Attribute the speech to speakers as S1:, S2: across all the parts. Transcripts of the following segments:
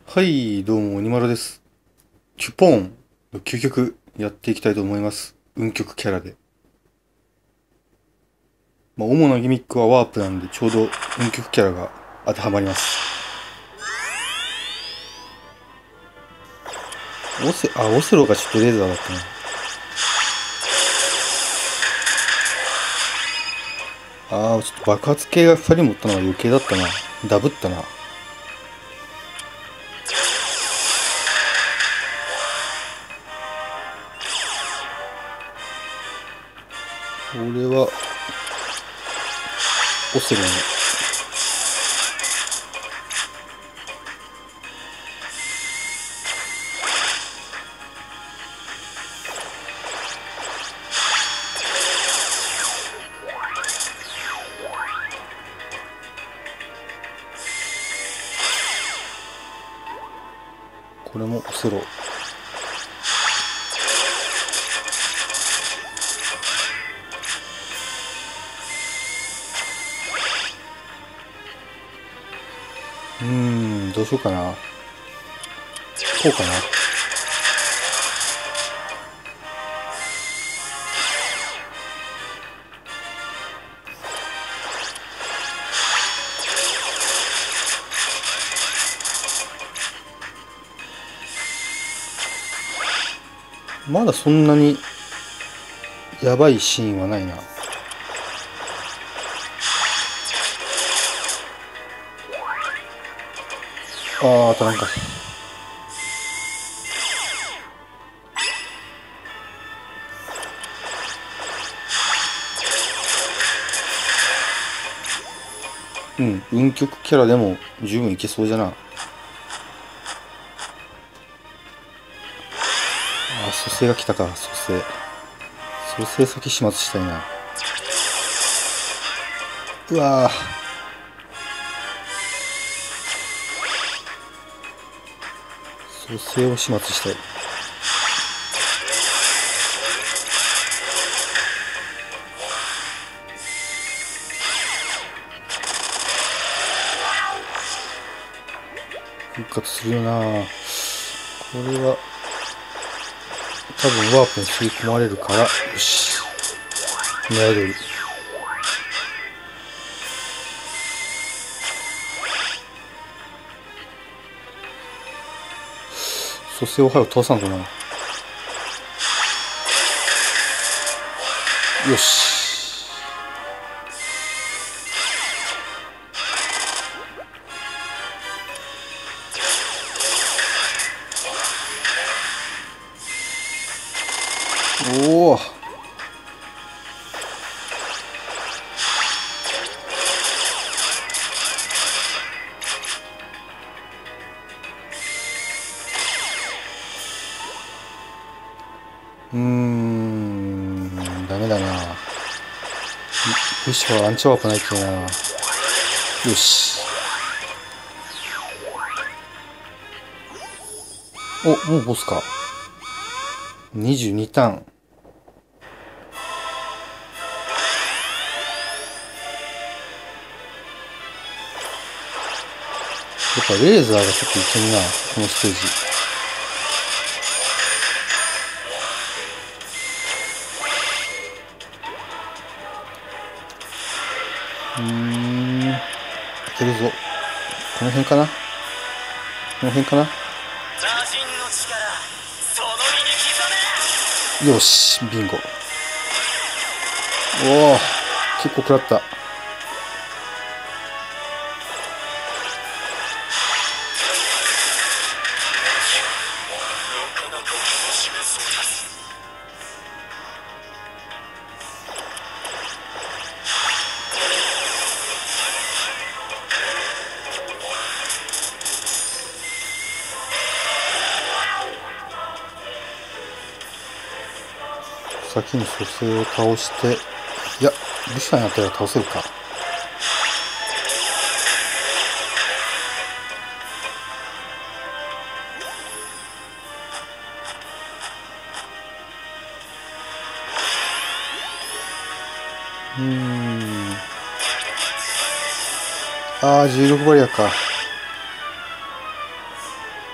S1: はい、どうも、鬼丸です。キュポーンの究極やっていきたいと思います。運極キャラで。主なギミックはワープなんで、ちょうど運極キャラが当てはまります。オセロがちょっとレーザーだったな。ちょっと爆発系が2人持ったのは余計だったな。ダブったな。俺は、オセロに。これもオセロ。どうしようかな。こうかな。まだそんなにやばいシーンはないな。当たらんか。運極キャラでも十分いけそうじゃな。蘇生が来たか、蘇生。蘇生先始末したいな。うわ蘇生を始末したい。復活するよな。これは多分ワープに吸い込まれるから、よし。狙い通り。蘇生を早く倒さんとな。よし。おお。ダメだな。むしろアンチワープないっけな。よし。もうボスか。22ターン。やっぱレーザーがちょっといけんな、このステージ。いけるぞ。この辺かな、この辺かな。よし、ビンゴ。おお、結構食らった。先に蘇生を倒して、いや、ルシファーになったら倒せるか。16バリアか。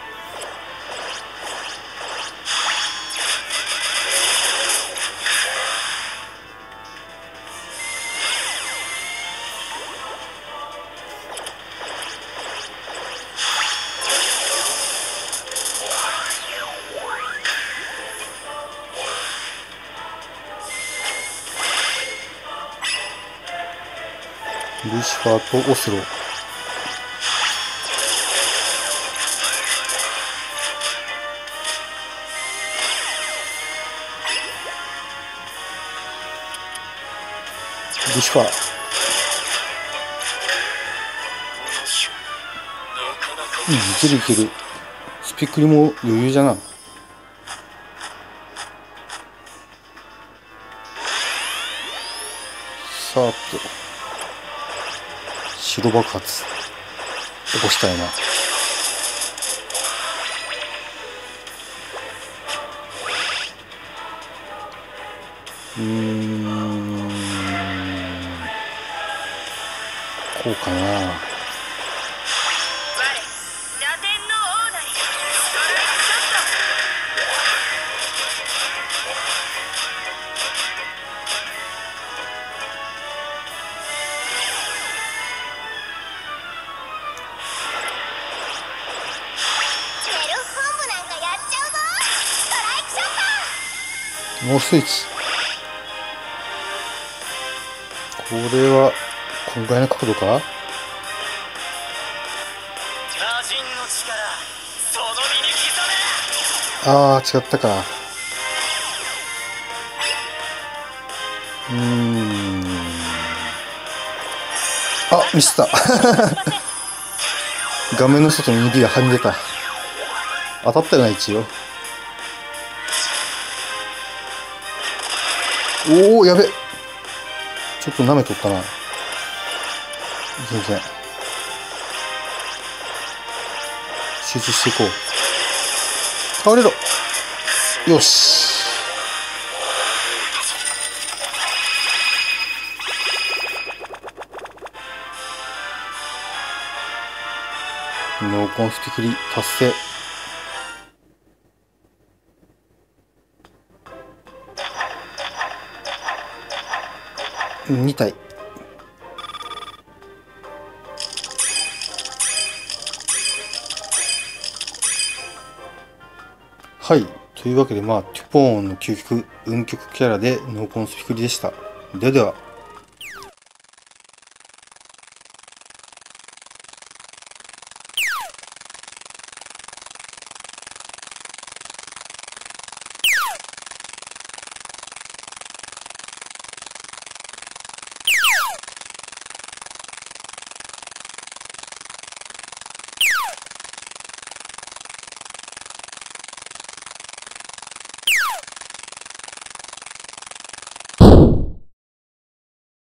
S1: ルシファーとオスロ。ルシファー。いけるいける。スピクリも余裕じゃな。さーっと白爆発起こしたいな。こうかな。ノースイッチ。これはこんぐらいの角度か。ああ違ったか。あ、ミスった。画面の外に指がはみ出た。当たったよな一応。おお、やべ。ちょっと舐めとったな。全然集中していこう。倒れろ。よし。ノーコンスティクリ達成。2体。はい。というわけで、テュポーンの究極、運極キャラでノーコンスピクリでした。ではでは。